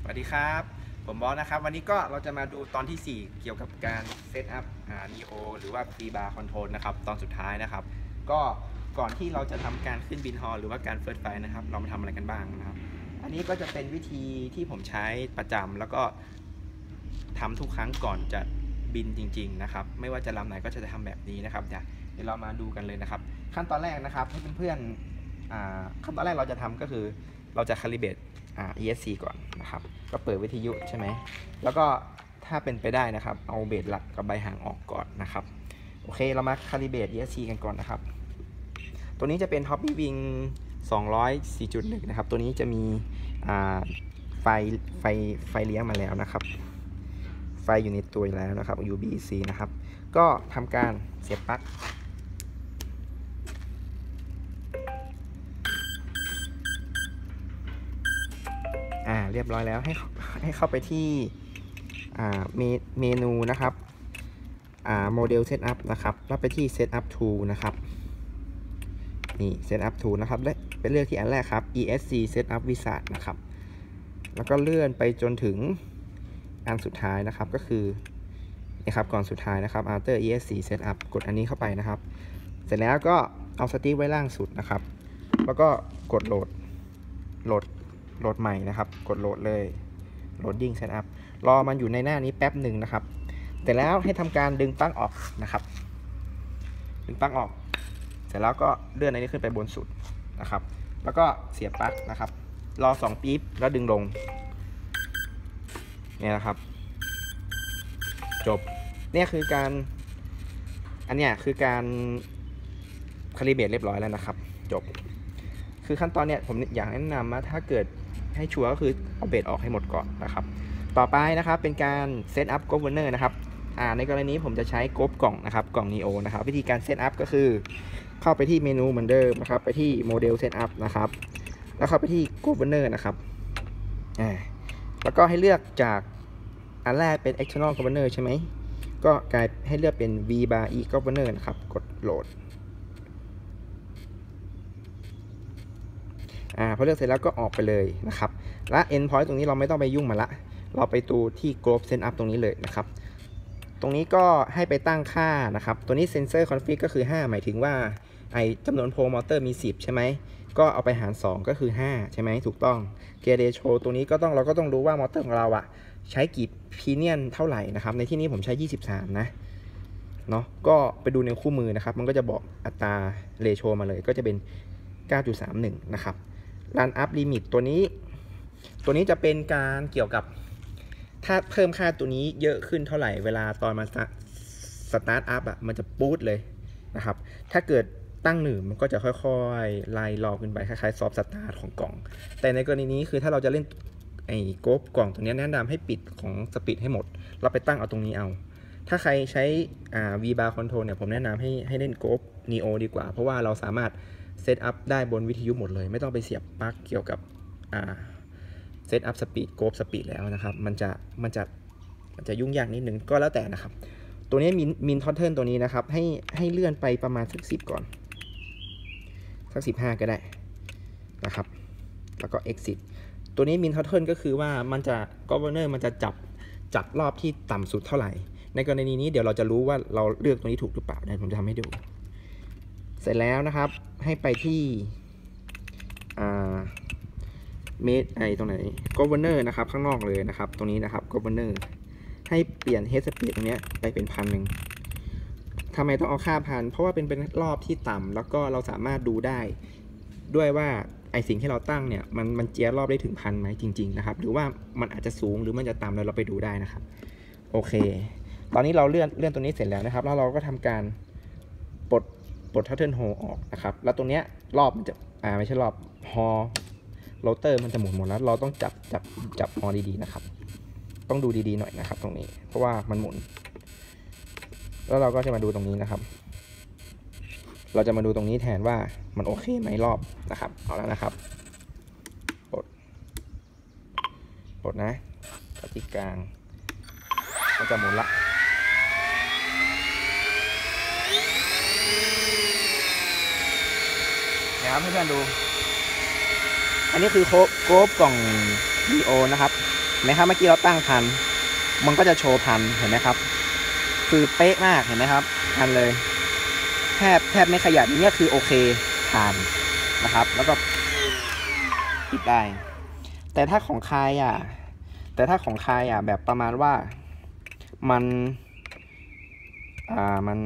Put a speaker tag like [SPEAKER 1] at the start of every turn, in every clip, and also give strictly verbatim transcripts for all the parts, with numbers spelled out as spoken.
[SPEAKER 1] สวัสดีครับผมบอสนะครับวันนี้ก็เราจะมาดูตอนที่สี่เกี่ยวกับการเซตอัพอ่า Neo หรือว่า Free Bar Control นะครับตอนสุดท้ายนะครับก็ก่อนที่เราจะทำการขึ้นบินฮอลหรือว่าการเฟิร์สไฟล์นะครับเรามาทำอะไรกันบ้างนะครับอันนี้ก็จะเป็นวิธีที่ผมใช้ประจำแล้วก็ทำทุกครั้งก่อนจะบินจริงๆนะครับไม่ว่าจะลำไหนก็จะทำแบบนี้นะครับเดี๋ยวเรามาดูกันเลยนะครับขั้นตอนแรกนะครับให้เพื่อนๆขั้นตอนแรกเราจะทำก็คือเราจะคาลิเบรตอ่า อี เอส ซี ก่อนนะครับก็เปิดวิทยุใช่ไหมแล้วก็ถ้าเป็นไปได้นะครับเอาเบสหลักกับใบหางออกก่อนนะครับโอเคเรามาคาลิเบรต อี เอส ซี กันก่อนนะครับตัวนี้จะเป็น Hobby Wing สองร้อยสี่จุดหนึ่ง นะครับตัวนี้จะมีไฟไฟไฟเลี้ยงมาแล้วนะครับไฟอยู่ในตัวแล้วนะครับ ยู บี ซี นะครับก็ทำการเสียบปลั๊กอ่าเรียบร้อยแล้วให้ให้เข้าไปที่อ่าเมนูนะครับอ่าโมเดลเซตอัพนะครับแล้วไปที่เซตอัพ Tool นะครับนี่เซตอัพ Tool นะครับและไปเลือกที่อันแรกครับ อี เอส ซี Setup Wizard นะครับแล้วก็เลื่อนไปจนถึงอันสุดท้ายนะครับก็คือนะครับก่อนสุดท้ายนะครับ After อี เอส ซี Setup กดอันนี้เข้าไปนะครับเสร็จแล้วก็เอาสติ๊กไว้ล่างสุดนะครับแล้วก็กดโหลดโหลดโหลดใหม่นะครับกดโหลดเลย Loading Setup รอมันอยู่ในหน้านี้แป๊บหนึ่งนะครับแต่แล้วให้ทำการดึงปลั๊กออกนะครับดึงปลั๊กออกเสร็จแล้วก็เลื่อนอันนี้ขึ้นไปบนสุดนะครับแล้วก็เสียบปลั๊กนะครับรอสองปี๊บแล้วดึงลงเนี่ยนะครับจบเนี่ยคือการอันเนี้ยคือการคาลิเบรตเรียบร้อยแล้วนะครับจบคือขั้นตอนเนี้ยผมอยากแนะนำว่าถ้าเกิดให้ชัวร์ก็คือเอาเบรตออกให้หมดก่อนนะครับต่อไปนะครับเป็นการเซตอัพโกเวอร์เนอร์นะครับอ่าในกรณีนี้ผมจะใช้โกฟกล่องนะครับกล่อง Neo นะครับวิธีการเซตอัพก็คือเข้าไปที่เมนูเหมือนเดิมนะครับไปที่โมเดลเซตอัพนะครับแล้วเข้าไปที่โกเวอร์เนอร์นะครับอ่าแล้วก็ให้เลือกจากอันแรกเป็น external governor ใช่ไหมก็กลายให้เลือกเป็น v bar e governor นะครับกดโหลดอ่าพอเลือกเสร็จแล้วก็ออกไปเลยนะครับและ endpoint ตรงนี้เราไม่ต้องไปยุ่งมาละเราไปดูที่ Globe Setup ตรงนี้เลยนะครับตรงนี้ก็ให้ไปตั้งค่านะครับตัวนี้ Sensor Config ก็คือห้าหมายถึงว่าไอจำนวนโพลมอเตอร์มีสิบใช่ไหมก็เอาไปหารสองก็คือห้าใช่ไหมถูกต้อง Gear Ratio ตัวนี้ก็ต้องเราก็ต้องรู้ว่ามอเตอร์ของเราอะใช้กี่พีเนียนเท่าไหร่นะครับในที่นี้ผมใช้ยี่สิบสามนะเนาะก็ไปดูในคู่มือนะครับมันก็จะบอกอัตราเรโชมาเลยก็จะเป็น เก้าจุดสามหนึ่ง นะครับ Run Up Limit ตัวนี้ตัวนี้จะเป็นการเกี่ยวกับถ้าเพิ่มค่าตัวนี้เยอะขึ้นเท่าไหร่เวลาตอนมาสตาร์ทอัพอ่ะมันจะปู๊ดเลยนะครับถ้าเกิดตั้งหนึ่งมันก็จะค่อยๆไล่รอขึ้นไปคล้ายๆซอฟต์สตาร์ทของกล่องแต่ในกรณีนี้คือถ้าเราจะเล่นไอ้โกฟกล่องตัวนี้แนะนำให้ปิดของสปีดให้หมดเราไปตั้งเอาตรงนี้เอาถ้าใครใช้อ่า V Bar Control เนี่ยผมแนะนำให้ให้เล่นโกฟ Neo ดีกว่าเพราะว่าเราสามารถเซตอัพได้บนวิทยุหมดเลยไม่ต้องไปเสียบปลั๊กเกี่ยวกับอ่าเซตอัพสปีดโกฟสปีดแล้วนะครับมันจะมันจะมันจะยุ่งยากนิดนึงก็แล้วแต่นะครับตัวนี้มินมินทอตเทิลตัวนี้นะครับให้ให้เลื่อนไปประมาณสักสิบก่อนสักสิบห้าก็ได้นะครับแล้วก็ exit ตัวนี้มินทอตเทิลก็คือว่ามันจะ governor มันจะจับจับรอบที่ต่ำสุดเท่าไหร่ในกรณีนี้เดี๋ยวเราจะรู้ว่าเราเลือกตัวนี้ถูกหรือเปล่าเดี๋ยวผมจะทำให้ดูเสร็จแล้วนะครับให้ไปที่อ่าเมดไอตรงไหน governor นะครับข้างนอกเลยนะครับตรงนี้นะครับ governor ให้เปลี่ยน head speed ตรงนี้ไปเป็นพันหนึ่งทำไมต้องเอาค่าพันเพราะว่าเป็นเป็นรอบที่ต่ำแล้วก็เราสามารถดูได้ด้วยว่าไอสิ่งที่เราตั้งเนี่ยมันมันเจียรอบได้ถึงพันไหมจริงๆนะครับหรือว่ามันอาจจะสูงหรือมันจะต่ำแล้วเราไปดูได้นะครับโอเคตอนนี้เราเลื่อนเลื่อนตัวนี้เสร็จแล้วนะครับแล้วเราก็ทำการปลดปลดทัตเทิลโฮออกนะครับแล้วตรงเนี้ยรอบมันจะอ่าไม่ใช่รอบฮอโรเตอร์มันจะหมุนหมดแล้วเราต้องจับจับจับฮอดีๆนะครับต้องดูดีๆหน่อยนะครับตรงนี้เพราะว่ามันหมุนแล้วเราก็จะมาดูตรงนี้นะครับเราจะมาดูตรงนี้แทนว่ามันโอเคไหมรอบนะครับเอาแล้วนะครับปลดปลดนะที่กลางก็จะหมุนละนะครับเพื่อนๆดูอันนี้คือโกฟกล่อง Neo นะครับห็นไหมครับเมื่อกี้เราตั้งพันมันก็จะโชว์พันเห็นไหมครับคือเป๊ะมากเห็นไหมครับพันเลยแทบแทบไม่ขยับนี่คือโอเคผ่านนะครับแล้วก็ปิดได้แต่ถ้าของใครอ่ะแต่ถ้าของใครอ่ะแบบประมาณว่ามันอ่ามัน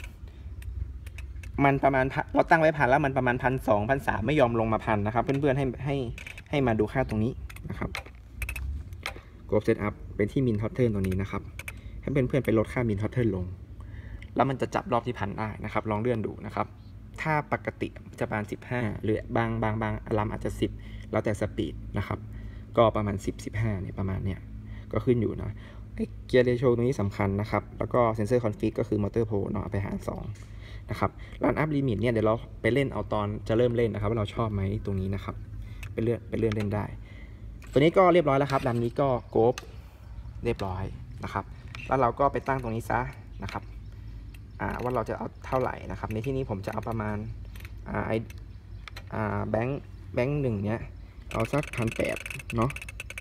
[SPEAKER 1] มันประมาณเราตั้งไว้พันแล้วมันประมาณพันสองพันสามไม่ยอมลงมาพันนะครับเพื่อนๆให้ให้ให้มาดูค่าตรงนี้นะครับGrowth Setup เป็นที่ Min Total ตรงนี้นะครับให้เพื่อนๆไปลดค่า Min Total ลงแล้วมันจะจับรอบที่พันได้นะครับลองเลื่อนดูนะครับถ้าปกติจะประมาณสิบห้าหรือบางบางบางอารมอาจจะสิบแล้วแต่สปีดนะครับก็ประมาณสิบ สิบห้าเนี่ยประมาณเนี้ยก็ขึ้นอยู่นะเกียร์เรโชตรงนี้สำคัญนะครับแล้วก็เซนเซอร์คอนฟิกก็คือมอเตอร์โพลเนาะไปหารสองนะครับรันอัพลิมิตเนี่ยเดี๋ยวเราไปเล่นเอาตอนจะเริ่มเล่นนะครับว่าเราชอบไหมตรงนี้นะครับไปเลื่อนไปเลื่อนเล่นได้ตัวนี้ก็เรียบร้อยแล้วครับลำนี้ก็โกฟเรียบร้อยนะครับแล้วเราก็ไปตั้งตรงนี้ซะนะครับว่าเราจะเอาเท่าไหร่นะครับในที่นี้ผมจะเอาประมาณอ่าไออ่าแบงค์แบงค์หนึ่งเนี้ยเอาสักพันแปดเนาะ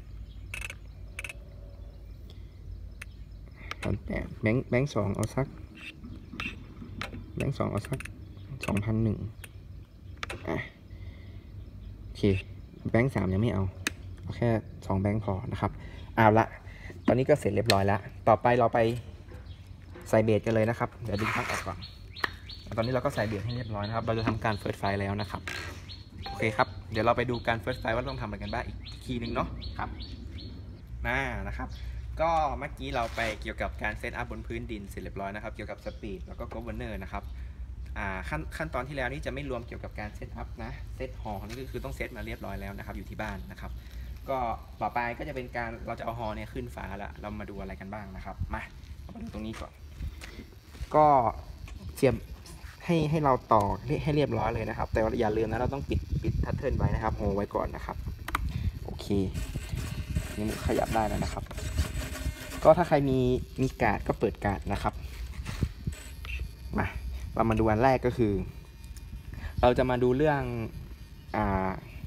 [SPEAKER 1] พันแปดแบงค์แบงค์สองเอาสักแบงค์สองเอาสักสองพันหนึ่งอ่ะโอเคแบงค์สามยังไม่เอาเอาแค่สองแบงค์พอนะครับเอาละตอนนี้ก็เสร็จเรียบร้อยแล้วต่อไปเราไปใส่เบสกันเลยนะครับเดี๋ยวดึงปลั๊กออกก่อนตอนนี้เราก็ใส่เบสให้เรียบร้อยนะครับเราจะทำการเฟิร์สไฟล์แล้วนะครับโอเคครับเดี๋ยวเราไปดูการเฟิร์สไฟล์ว่าต้องทำอะไรกันบ้างอีกทีหนึ่งเนาะครับมานะครับก็เมื่อกี้เราไปเกี่ยวกับการเซตอัพบนพื้นดินเสร็จเรียบร้อยนะครับเกี่ยวกับสปีดแล้วก็โกเวอร์เนอร์นะครับขั้นขั้นตอนที่แล้วนี่จะไม่รวมเกี่ยวกับการเซตอัพนะเซตฮอลนี่ก็คือต้องเซตมาเรียบร้อยแล้วนะครับอยู่ที่บ้านนะครับก็ต่อไปก็จะเป็นการเราจะเอาฮอลเนี่ยขึ้นฟ้าแล้วเรามาดูอะไรกันบ้างนะครับมาเรามาดูตรงนี้ก่อนก็เสียบให้ให้เราต่อให้เรียบร้อยเลยนะครับแต่อย่าลืมนะเราต้องปิดปิดแพทเทิร์นไว้นะครับโฮไว้ก่อนนะครับโอเคนี่ขยับได้แล้วนะครับก็ถ้าใครมีมีการ์ดก็เปิดการ์ดนะครับมาเรามาดูอันแรกก็คือเราจะมาดูเรื่องอ่า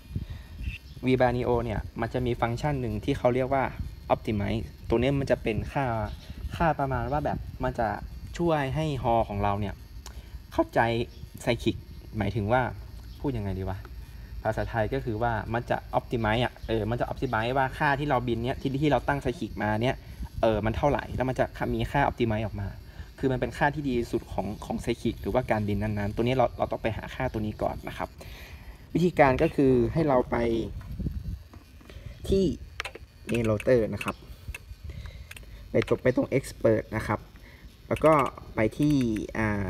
[SPEAKER 1] Vibanio เนี่ยมันจะมีฟังก์ชันหนึ่งที่เขาเรียกว่า Optimize ตัวนี้มันจะเป็นค่าค่าประมาณว่าแบบมันจะช่วยให้ฮอของเราเนี่ยเข้าใจไซคิกหมายถึงว่าพูดยังไงดีวะภาษาไทยก็คือว่ามันจะ Optimize อ่ะเออมันจะ Optimize ว่าค่าที่เราบินเนี้ยที่ที่เราตั้งไซคิกมาเนี้ยเออมันเท่าไหร่แล้วมันจะมีค่า Optimize ออกมาคือมันเป็นค่าที่ดีสุดของของไซคิกหรือว่าการบินนั้นๆตัวนี้เราเราต้องไปหาค่าตัวนี้ก่อนนะครับวิธีการก็คือให้เราไปที่ Main Router นะครับไปตกไปตรง Expert นะครับแล้วก็ไปที่อ่า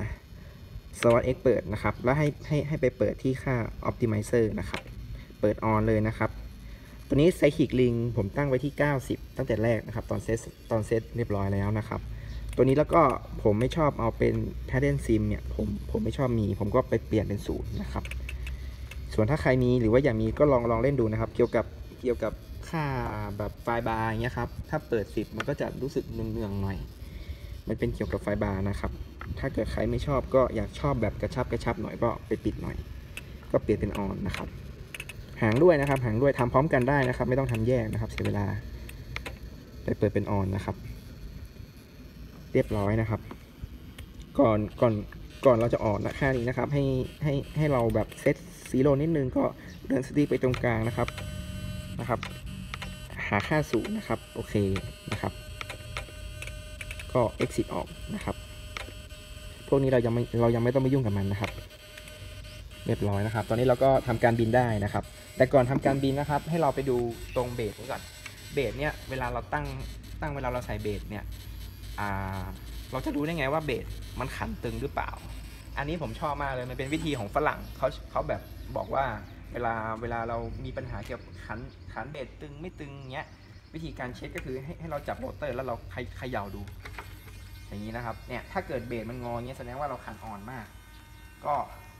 [SPEAKER 1] Slot Expert นะครับแล้วให้ให้ให้ไปเปิดที่ค่า Optimizer นะครับเปิด on เลยนะครับตัวนี้ Psychic Link ผมตั้งไว้ที่เก้าสิบตั้งแต่แรกนะครับตอนเซตตอนเซตเรียบร้อยแล้วนะครับตัวนี้แล้วก็ผมไม่ชอบเอาเป็น Pattern Sim เนี่ยผมผมไม่ชอบมีผมก็ไปเปลี่ยนเป็นศูนย์นะครับส่วนถ้าใครมีหรือว่าอยากมีก็ลองลองเล่นดูนะครับเกี่ยวกับเกี่ยวกับค่าแบบไฟบาร์อย่างเงี้ยครับถ้าเปิดสิบมันก็จะรู้สึกเนืองๆหน่อยมันเป็นเกี่ยวกับไฟบาร์นะครับถ้าเกิดใครไม่ชอบก็อยากชอบแบบกระชับกระชับหน่อยก็ไปปิดหน่อยก็เปลี่ยนเป็นออนนะครับหางด้วยนะครับหางด้วยทำพร้อมกันได้นะครับไม่ต้องทำแยกนะครับเสียเวลาไปเปิดเป็นออนนะครับเรียบร้อยนะครับก่อนก่อนก่อนเราจะออกนะค่านี้นะครับให้ให้ให้เราแบบเซตซีโร่นิดนึงก็เดินสติ๊กไปตรงกลางนะครับนะครับหาค่าศูนย์นะครับโอเคนะครับก็ exit ออกนะครับพวกนี้เรายังไม่เรายังไม่ต้องไปยุ่งกับมันนะครับเรียบร้อยนะครับตอนนี้เราก็ทำการบินได้นะครับแต่ก่อนทำการบินนะครับให้เราไปดูตรงเบสนี้ก่อนเบสเนี่ยเวลาเราตั้งตั้งเวลาเราใส่เบสเนี่ยอ่าเราจะรู้ได้ไงว่าเบสมันขันตึงหรือเปล่าอันนี้ผมชอบมากเลยมันเป็นวิธีของฝรั่งเขาเขาแบบบอกว่าเวลาเวลาเรามีปัญหาเกี่ยวกับขันขันเบสตึงไม่ตึงเงี้ยวิธีการเช็คก็คือให้ให้เราจับโรเตอร์แล้วเราเขย่าดูอย่างนี้นะครับเนี่ยถ้าเกิดเบสมันงอเงี้ยแสดงว่าเราขันอ่อนมากก็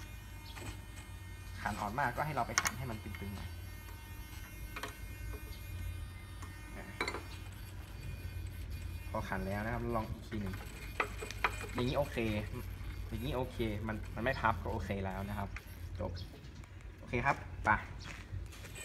[SPEAKER 1] ขันอ่อนมากก็ให้เราไปขันให้มันตึงๆหน่อยพอขันแล้วนะครับลองอีกทีหนึ่งอย่างนี้โอเคอย่างนี้โอเคมันมันไม่พับก็โอเคแล้วนะครับจบโอเคครับไป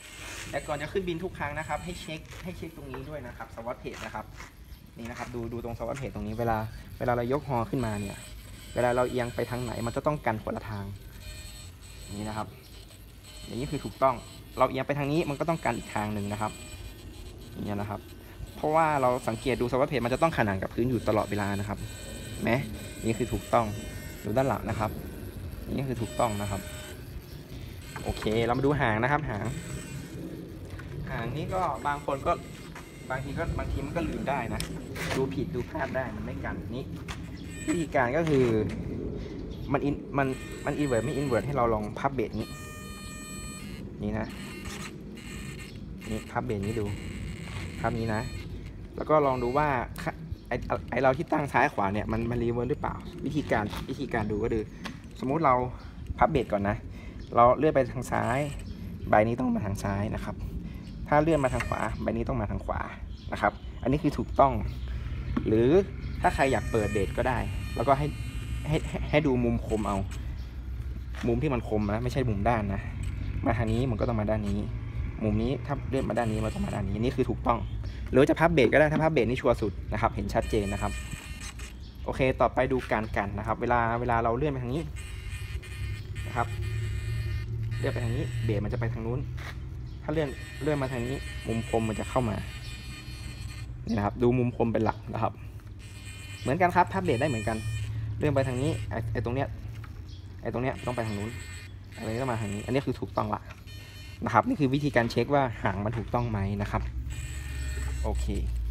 [SPEAKER 1] แต่ก่อนจะขึ้นบินทุกครั้งนะครับให้เช็คให้เช็คตรงนี้ด้วยนะครับสวอตเพจนะครับนี่นะครับดูดูตรงสวอตเพจตรงนี้เวลาเวลาเรายกฮอขึ้นมาเนี่ยเวลาเราเอียงไปทางไหนมันจะต้องกันคนละทางนี่นะครับอย่างนี้คือถูกต้องเราเอียงไปทางนี้มันก็ต้องกันอีกทางหนึ่งนะครับอย่างนี้นะครับเพราะว่าเราสังเกตดูสวอตเพจมันจะต้องขนานกับพื้นอยู่ตลอดเวลานะครับไหมนี่คือถูกต้องดูด้านหลังนะครับนี่คือถูกต้องนะครับโอเคเรามาดูหางนะครับหางหางนี้ก็บางคนก็บางทีก็บางทีมันก็ลืมได้นะดูผิดดูพลาดได้มันไม่กันนี่วิธีการก็คือมันอินมันมันอินเวิร์ดไม่อินเวิร์ดให้เราลองพับเบสนี้นี่นะนี่พับเบสนี้ดูพับนี้นะแล้วก็ลองดูว่าไอไอเราที่ตั้งซ้ายขวาเนี่ยมันมันรีเวิร์สหรือเปล่าวิธีการวิธีการดูก็คือสมมุติเราพับเบสก่อนนะเราเลื่อนไปทางซ้ายใบนี้ต้องมาทางซ้ายนะครับถ้าเลื่อนมาทางขวาใบนี้ต้องมาทางขวานะครับอันนี้คือถูกต้องหรือถ้าใครอยากเปิดเบสก็ได้แล้วก็ให้ให้ให้ดูมุมคมเอามุมที่มันคมนะไม่ใช่มุมด้านนะมาทางนี้มันก็ต้องมาด้านนี้มุมนี้ถ้าเลื่อนมาด้านนี้มันต้องมาด้านนี้นี่คือถูกต้องหรือจะพับเบสก็ได้ถ้าพับเบสนี่ชัวร์สุดนะครับเห็นชัดเจนนะครับโอเคต่อไปดูการกันนะครับเวลาเวลาเราเลื่อนไปทางนี้นะครับเลื่อนไปทางนี้เบสมันจะไปทางนู้นถ้าเลื่อนเลื่อนมาทางนี้มุมคมมันจะเข้ามานี่นะครับดูมุมคมเป็นหลักนะครับเหมือนกันครับพับเบสได้เหมือนกันเลื่อนไปทางนี้ไอ้ไอ้ตรงเนี้ยไอ้ตรงเนี้ยต้องไปทางนู้นอันนี้ต้องมาทางนี้อันนี้คือถูกต้องละนะครับนี่คือวิธีการเช็คว่าหางมันถูกต้องไหมนะครับโอเค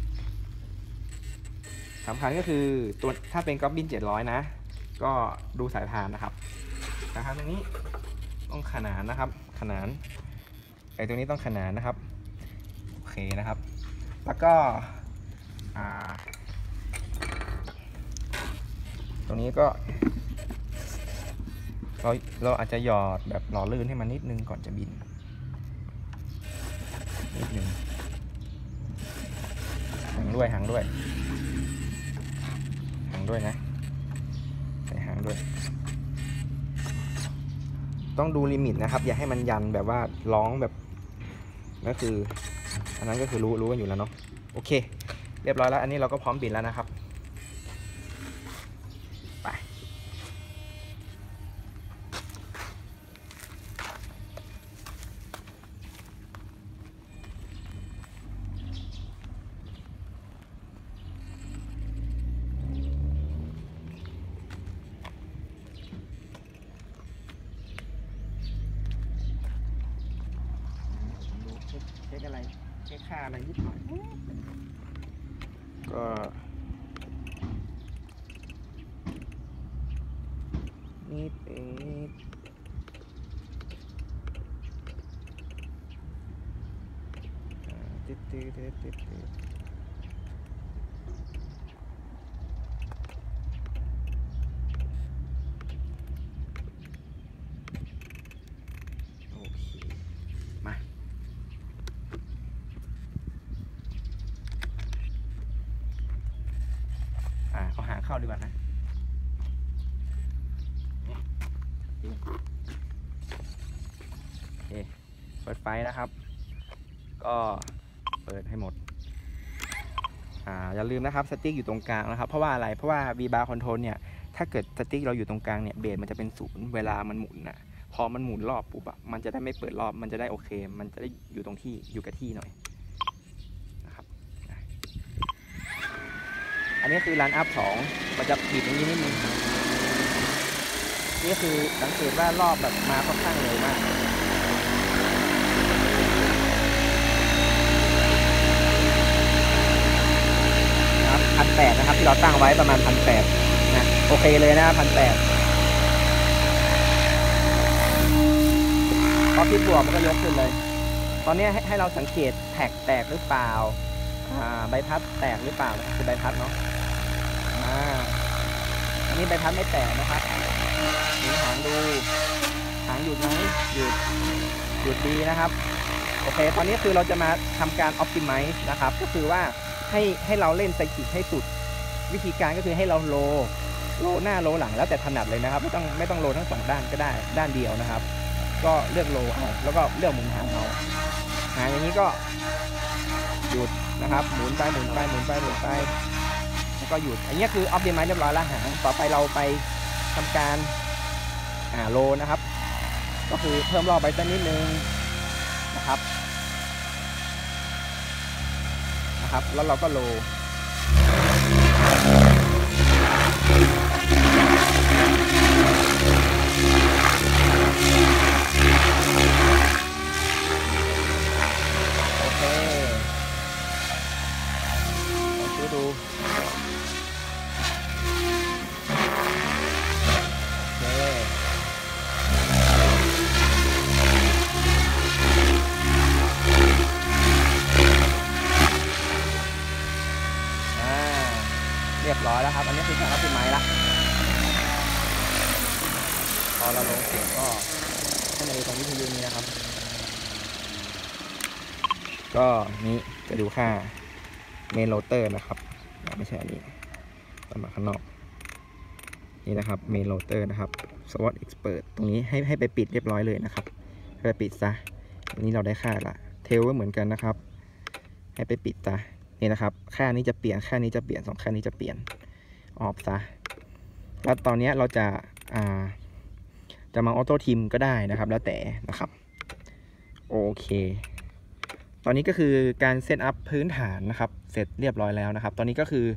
[SPEAKER 1] สำคัญก็คือตัวถ้าเป็นก๊อบบินเจ็ดร้อยนะก็ดูสายพานนะครับสายพานตรงนี้ต้องขนานนะครับขนานไอ้ตรงนี้ต้องขนานนะครับโอเคนะครับแล้วก็ตรงนี้ก็เราเราอาจจะหยอดแบบหล่อลื่นให้มันนิดนึงก่อนจะบินนิดนึงหางด้วยหางด้วยหางด้วยนะใส่หางด้วยต้องดูลิมิตนะครับอย่าให้มันยันแบบว่าร้องแบบนั่นคืออันนั้นก็คือรู้รู้กันอยู่แล้วเนาะโอเคเรียบร้อยแล้วอันนี้เราก็พร้อมบินแล้วนะครับไปเช็คอะไรเช็คค่าอะไรนิดหน่อยก็นิดเองติดติดติดติดติดโอเคมาอ่าเอาหางเข้าดีกว่านะโอเคเปิดไฟนะครับก็เปิดให้หมดอ่าอย่าลืมนะครับสติ๊กอยู่ตรงกลางนะครับเพราะว่าอะไรเพราะว่า V bar control เนี่ยถ้าเกิดสติ๊กเราอยู่ตรงกลางเนี่ยเบสมันจะเป็นศูนย์เวลามันหมุนนะพอมันหมุนรอบปุ๊บอะมันจะได้ไม่เปิดรอบมันจะได้โอเคมันจะได้อยู่ตรงที่อยู่กับที่หน่อยนะครับอันนี้คือรันอัพสองมันจะบีบตรงนี้นิดนึงนี่คือสังเกตว่ารอบแบบมาค่อนข้างเร็วมากนะครับพันแปดนะครับที่เราตั้งไว้ประมาณพันแปดนะโอเคเลยนะพันแปดพอพี่บวกมันก็ยกขึ้นเลยตอนนี้ให้ให้เราสังเกตแท็กแตกหรือเปล่าอ่าใบพัดแตกหรือเปล่านะครับคือใบพัดเนาะอ่าอันนี้ใบพัดไม่แตกนะครับหมุนหางดูหางหยุดไหมหยุดหยุดดีนะครับโอเคตอนนี้คือเราจะมาทำการ optimize นะครับก็คือว่าให้ให้เราเล่นไซคลิกให้สุดวิธีการก็คือให้เราโลโลหน้าโลหลังแล้วแต่ถนัดเลยนะครับไม่ต้องไม่ต้องโลทั้งสองด้านก็ได้ด้านเดียวนะครับก็เลือกโลเอาแล้วก็เลือกมุมหางเอานอ่าอย่างนี้ก็หยุดนะครับหมุนไปหมุนไปหมุนไปหมุนไปแล้วก็หยุดอันนี้คือออฟเดมไมซ์เรียบร้อยแล้วหางต่อไปเราไปทำการอ่าโลนะครับก็คือเพิ่มรอบไปสักนิดนึงนะครับนะครับแล้วเราก็โลโอเคลองดูดูโอเคเรียบร้อยแล้วครับอันนี้คือการออปติไมซ์ละพอเราลงเสียงก็ให้มาดูตรงวิทยุนี้นะครับก็นี้จะดูค่าเมนโรเตอร์นะครับไม่ใช่อันนี้ตามมาข้างนอกนี่นะครับเมนโรเตอร์นะครับ สวอต Expert ตรงนี้ให้ให้ไปปิดเรียบร้อยเลยนะครับให้ไปปิดซะอันนี้เราได้ค่าละเทลก็เหมือนกันนะครับให้ไปปิดซะนี่นะครับค่านี้จะเปลี่ยนค่านี้จะเปลี่ยนสองค่านี้จะเปลี่ยนออกซะแล้วตอนนี้เราจะอ่าจะมาออโต้ทิมก็ได้นะครับแล้วแต่นะครับโอเคตอนนี้ก็คือการเซตอัพพื้นฐานนะครับเสร็จเรียบร้อยแล้วนะครับตอนนี้ก็คือ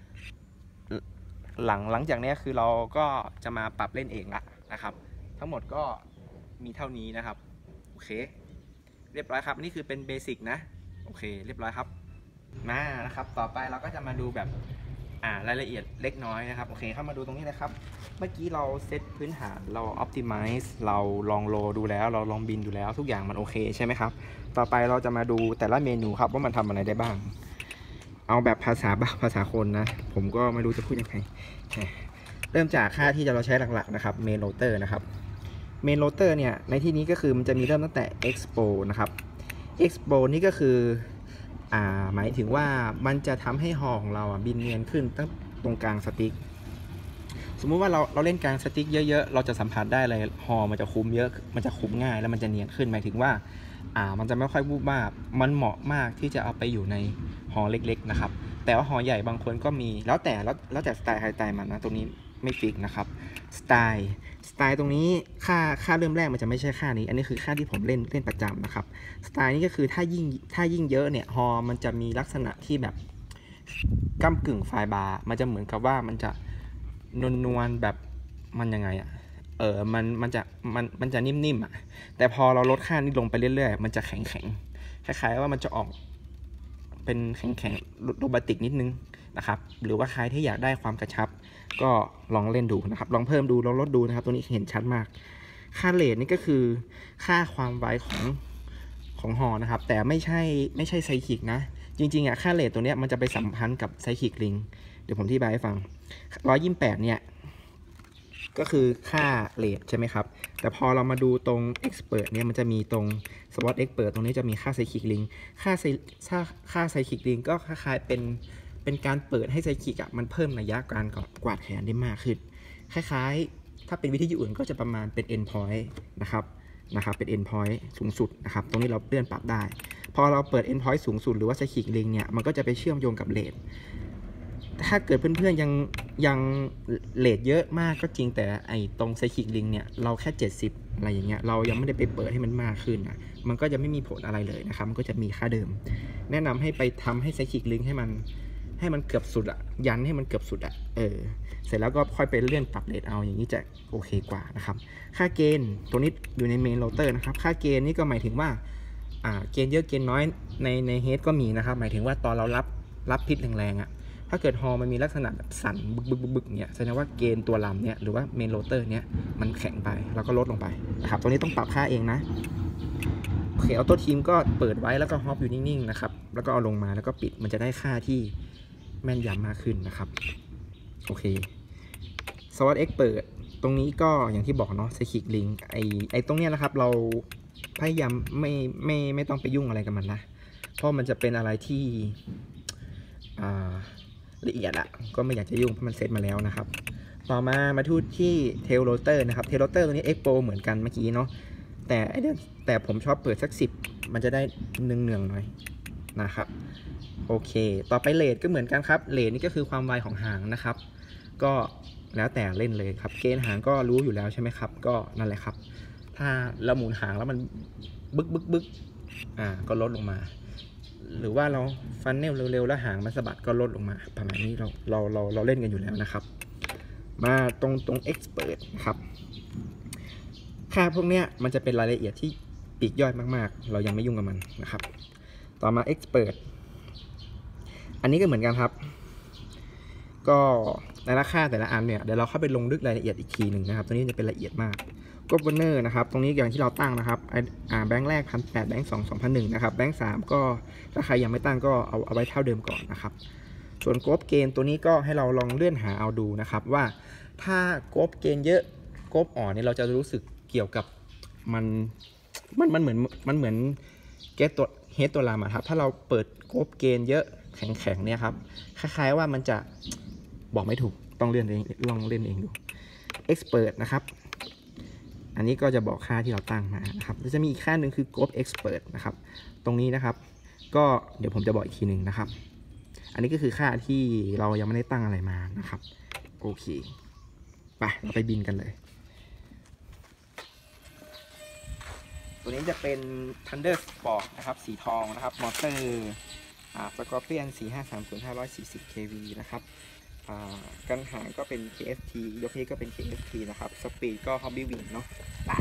[SPEAKER 1] หลังหลังจากนี้คือเราก็จะมาปรับเล่นเองละนะครับทั้งหมดก็มีเท่านี้นะครับโอเคเรียบร้อยครับนี่คือเป็นเบสิกนะโอเคเรียบร้อยครับมานะครับต่อไปเราก็จะมาดูแบบอ่ารายละเอียดเล็กน้อยนะครับโอเคเข้ามาดูตรงนี้เลยครับเมื่อกี้เราเซตพื้นฐานเรา optimize เราลองโลดูแล้วเราลองบินดูแล้วทุกอย่างมันโอเคใช่ไหมครับต่อไปเราจะมาดูแต่ละเมนูครับว่ามันทำอะไรได้บ้างเอาแบบภาษาภาษาคนนะผมก็ไม่รู้จะพูดยังไงเริ่มจากค่าที่เราใช้หลักๆนะครับเมนโรเตอร์นะครับเมนโรเตอร์เนี่ยในที่นี้ก็คือมันจะมีเริ่มตั้งแต่ expo นะครับ expo นี่ก็คืออ่าหมายถึงว่ามันจะทำให้ฮอของเราอ่ะบินเนียนขึ้นตั้งตรงกลางสติ๊กสมมุติว่าเราเราเล่นกลางสติ๊กเยอะๆเราจะสัมผัสได้เลยฮอมันจะคุ้มเยอะมันจะคุ้มง่ายแล้วมันจะเนียนขึ้นหมายถึงว่าอ่ามันจะไม่ค่อยวูบวาบมันเหมาะมากที่จะเอาไปอยู่ในฮอเล็กๆนะครับแต่ว่าฮอใหญ่บางคนก็มีแล้วแต่แล้วแล้วแต่สไตล์ใครสไตล์มันนะตรงนี้ไม่ฟิกนะครับสไตล์สไตล์ตรงนี้ค่าค่าเริ่มแรกมันจะไม่ใช่ค่านี้อันนี้คือค่าที่ผมเล่นเล่นประจำนะครับสไตล์นี้ก็คือถ้ายิ่งถ้ายิ่งเยอะเนี่ยฮอมันจะมีลักษณะที่แบบก้ำกึ่งไฟบาร์มันจะเหมือนกับว่ามันจะนวลนวลแบบมันยังไงอะเออมันมันจะมันมันจะนิ่มๆอ่ะแต่พอเราลดค่านี้ลงไปเรื่อยๆมันจะแข็งแข็งคล้ายๆว่ามันจะออกเป็นแข็งแข็งโรบอติกนิดนึงนะครับหรือว่าใครที่อยากได้ความกระชับก็ลองเล่นดูนะครับลองเพิ่มดูลองลดดูนะครับตัวนี้เห็นชัดมากค่าเรทนี่ก็คือค่าความไวของของฮอนะครับแต่ไม่ใช่ไม่ใช่ไซคิกนะจริงๆอ่ะค่าเรทตัวเนี้ยมันจะไปสัมพันธ์กับไซคิกลิงเดี๋ยวผมอธิบายให้ฟังหนึ่งร้อยยี่สิบแปดเนี่ยก็คือค่าเรทใช่ไหมครับแต่พอเรามาดูตรง Expert เนี่ยมันจะมีตรง สวอต Expert ตรงนี้จะมีค่าไซคิกลิงค่าไซค่าค่าไซคิกลิงก็คล้ายๆเป็นเป็นการเปิดให้ไซคิกอ่ะมันเพิ่มระยะการกวาดแขนได้มากขึ้นคล้ายๆถ้าเป็นวิธีอื่นก็จะประมาณเป็น end point นะครับนะครับเป็น end point สูงสุดนะครับตรงนี้เราเลื่อนปรับได้พอเราเปิด end point สูงสุดหรือว่าไซคิกลิงเนี่ยมันก็จะไปเชื่อมโยงกับเรทถ้าเกิดเพื่อนๆยังยังเรทเยอะมากก็จริงแต่ไอตรงไซคิกลิงเนี่ยเราแค่เจ็ดสิบอะไรอย่างเงี้ยเรายังไม่ได้ไปเปิดให้มันมากขึ้นนะมันก็จะไม่มีผลอะไรเลยนะครับมันก็จะมีค่าเดิมแนะนำให้ไปทำให้ไซคิกลิงให้มันให้มันเกือบสุดอะยันให้มันเกือบสุดอะเออเสร็จแล้วก็ค่อยไปเลื่อนปรับเรทเอาอย่างนี้จะโอเคกว่านะครับค่าเกณฑ์ตัวนี้อยู่ในเมนโรเตอร์นะครับค่าเกณฑ์นี่ก็หมายถึงว่าอ่าเกณฑ์เยอะเกณฑ์น้อยในในเฮดก็มีนะครับหมายถึงว่าตอนเรารับรับพิษแรงๆอะถ้าเกิดฮอมันมีลักษณะแบบสั่นบึกบึกบึกเนี่ยแสดงว่าเกณฑ์ตัวลำเนี่ยหรือว่าเมนโรเตอร์เนี่ยมันแข็งไปเราก็ลดลงไปนะครับตัวนี้ต้องปรับค่าเองนะโอเคออโต้ทีมก็เปิดไว้แล้วก็ฮอปอยู่นิ่งๆนะครับแล้วก็เอาลงมาแล้วก็ปิดมันจะได้ค่าที่แม่นยำมากขึ้นนะครับโอเคสวอต Expert ตรงนี้ก็อย่างที่บอกเนาะไซคิกลิงไอไอตรงเนี้ยนะครับเราพยายามไม่ไม่ไม่ต้องไปยุ่งอะไรกับมันนะเพราะมันจะเป็นอะไรที่อ่าละเอียดอะก็ไม่อยากจะยุ่งเพราะมันเซตมาแล้วนะครับต่อมามาทูที่เทลโรเตอร์นะครับเทลโรเตอร์ตัวนี้ Expo เหมือนกันเมื่อกี้เนาะแต่แต่ผมชอบเปิดสักสิบมันจะได้เนืองๆหน่อยนะครับโอเคต่อไปเลทก็เหมือนกันครับเลทนี่ก็คือความไวของหางนะครับก็แล้วแต่เล่นเลยครับเกณฑ์หางก็รู้อยู่แล้วใช่ไหมครับก็นั่นแหละครับถ้าเราหมุนหางแล้วมันบึกบึกบึกอ่าก็ลดลงมาหรือว่าเราฟันเนลเร็วๆแล้วหางมันสะบัดก็ลดลงมาประมาณนี้เราเราเราเราเล่นกันอยู่แล้วนะครับมาตรงตรง Expert นะครับค่าพวกเนี้ยมันจะเป็นรายละเอียดที่ปลีกย่อยมากๆเรายังไม่ยุ่งกับมันนะครับต่อมา Expert อันนี้ก็เหมือนกันครับก็ในราคาแต่ละอันเนี่ยเดี๋ยวเราเข้าไปลงลึกรายละเอียดอีกทีหนึ่งนะครับตัวนี้จะเป็นละเอียดมากก็วอร์เนอร์นะครับตรงนี้อย่างที่เราตั้งนะครับอ่าแบงค์แรกพันแปดแบงค์สองสองพันหนึ่งนะครับแบงค์สามก็ถ้าใครยังไม่ตั้งก็เอาเอาไว้เท่าเดิมก่อนนะครับส่วนโกลบเกณฑ์ตัวนี้ก็ให้เราลองเลื่อนหาเอาดูนะครับว่าถ้าโกลบเกณฑ์เยอะโกลบอ่อนเนี่ยเราจะรู้สึกเกี่ยวกับมันมันมันเหมือนมันเหมือนเกตตัวเฮดตัวลามครับถ้าเราเปิดโกลบเกณฑ์เยอะแข็งๆเนี่ยครับคล้ายๆว่ามันจะบอกไม่ถูกต้องเลื่อนเองลองเล่นเองดู Expert นะครับอันนี้ก็จะบอกค่าที่เราตั้งมานะครับแล้วจะมีอีกค่าหนึ่งคือ Group Expert นะครับตรงนี้นะครับก็เดี๋ยวผมจะบอกอีกทีหนึ่งนะครับอันนี้ก็คือค่าที่เรายังไม่ได้ตั้งอะไรมานะครับโอเคไปเราไปบินกันเลยตัวนี้จะเป็น Thunder Sport นะครับสีทองนะครับมอเตอร์อ่า Scorpion สี่ห้าสามศูนย์ ห้าร้อยสี่สิบ เค วี นะครับกันหางก็เป็น เค เอฟ ที ยกนี้ก็เป็น เค เอฟ ที นะครับสปีดก็ Hobby Wing เนาะไป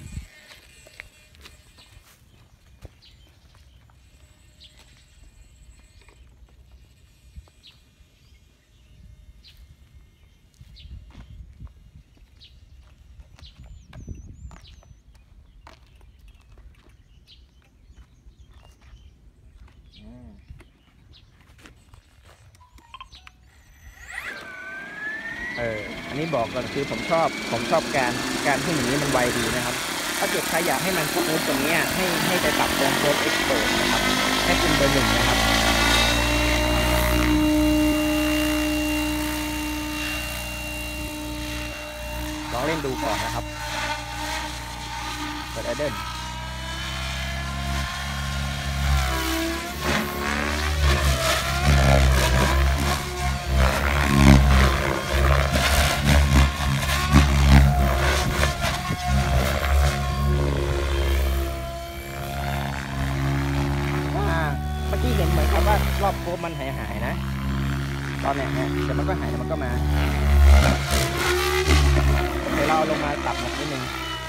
[SPEAKER 1] เอออันนี้บอกก่อนคือผมชอบผมชอบการการที่อย่างนี้มันไวดีนะครับถ้าเกิดใครอยากให้มันโค้งตรงนี้ให้ให้ไปปรับตรงโค้ด Expert นะครับให้เป็นเบอร์หนึ่งนะครับลองเล่นดูก่อนนะครับเปิดไอเดนที่เห็นเหมือนกับว่ารอบโค้งมันหายหายนะตอนเนี้ยฮะแต่มันก็หายแต่มันก็มาเดี๋ยวเราลงมาตับหมดนิดนึง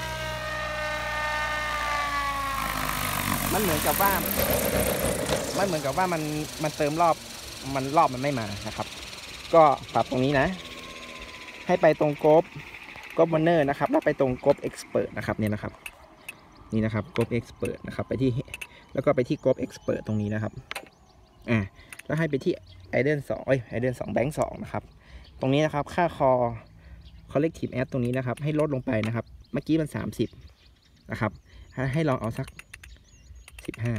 [SPEAKER 1] มันเหมือนกับว่ามันเหมือนกับว่ามันมันเติมรอบมันรอบมันไม่มานะครับก็ปรับตรงนี้นะให้ไปตรงโกลบโกลบวอร์เนอร์นะครับแล้วไปตรงโกลบเอ็กซ์เพิร์ตนะครับเนี่ยนะครับนี่นะครับโกลบเอ็กซ์เพิร์ตนะครับไปที่แล้วก็ไปที่โกลบเอ็กซ์เพิร์ตตรงนี้นะครับอ่าแล้วให้ไปที่ไอเดนสองเอ้ยไอเดนสองแบงค์สองนะครับตรงนี้นะครับค่าคอ collective add ตรงนี้นะครับให้ลดลงไปนะครับเมื่อกี้มันสามสิบนะครับให้ลองเอาสักสิบห้า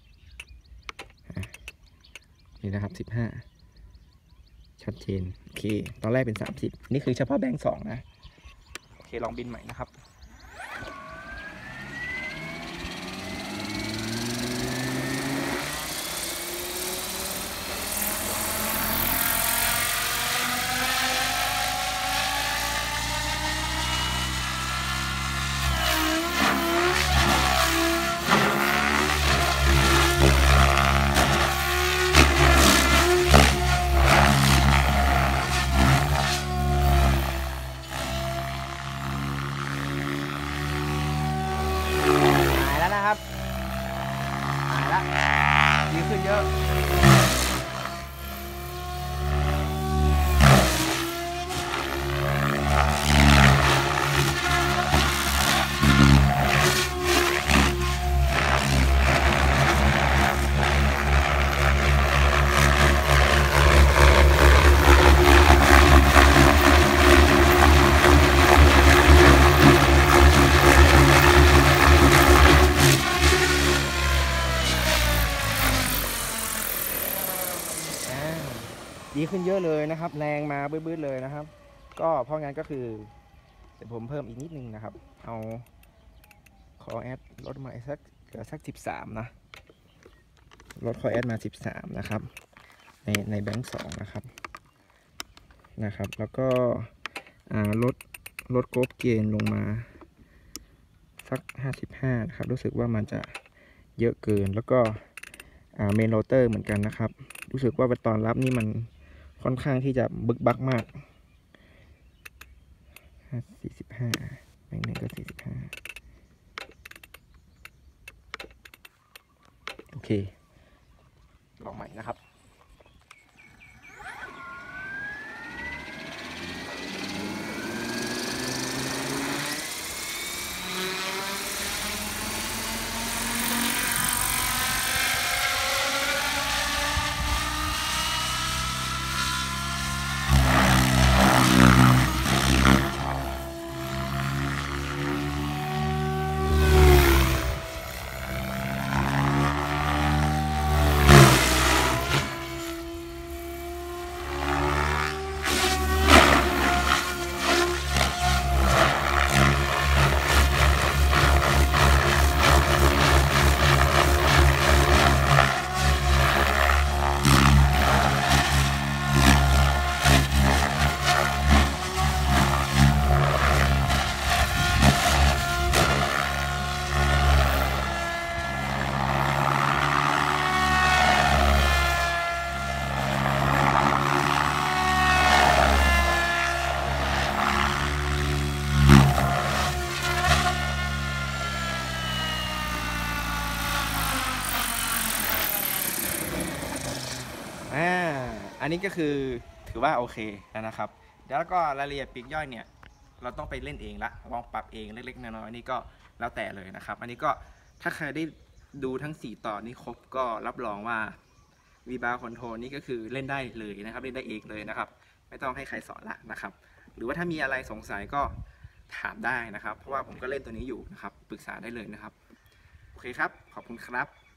[SPEAKER 1] นี่นะครับสิบห้าชัดเจนโอเคตอนแรกเป็นสามสิบนี่คือเฉพาะแบงค์สองนะโอเคลองบินใหม่นะครับหายแล้วดีขึ้นเยอะดีขึ้นเยอะเลยนะครับแรงมาบื้อๆเลยนะครับก็เพราะงั้นก็คือเดี๋ยวผมเพิ่มอีกนิดนึงนะครับเอาขอแอดลดมาสักเหลือสักสิบสามนะลดคอแอดมาสิบสามนะครับในในแบงค์สองนะครับนะครับแล้วก็ลดลดโกลบเกนลงมาสักห้าสิบห้านะครับรู้สึกว่ามันจะเยอะเกินแล้วก็เมนโรเตอร์เหมือนกันนะครับรู้สึกว่าตอนรับนี่มันค่อนข้างที่จะบึกบักมากสี่สิบห้าแบงค์หนึ่งก็สี่สิบห้าโอเคลองใหม่นะครับอ่าอันนี้ก็คือถือว่าโอเคแล้วนะครับแล้วก็รายละเอียดปลีกย่อยเนี่ยเราต้องไปเล่นเองละลองปรับเองเล็กๆน้อยๆนี่ก็แล้วแต่เลยนะครับอันนี้ก็ถ้าใครได้ดูทั้งสี่ตอนนี้ครบก็รับรองว่า V-Bar Control นี่ก็คือเล่นได้เลยนะครับเล่นได้เองเลยนะครับไม่ต้องให้ใครสอนละนะครับหรือว่าถ้ามีอะไรสงสัยก็ถามได้นะครับเพราะว่าผมก็เล่นตัวนี้อยู่นะครับปรึกษาได้เลยนะครับโอเคครับขอบคุณครับ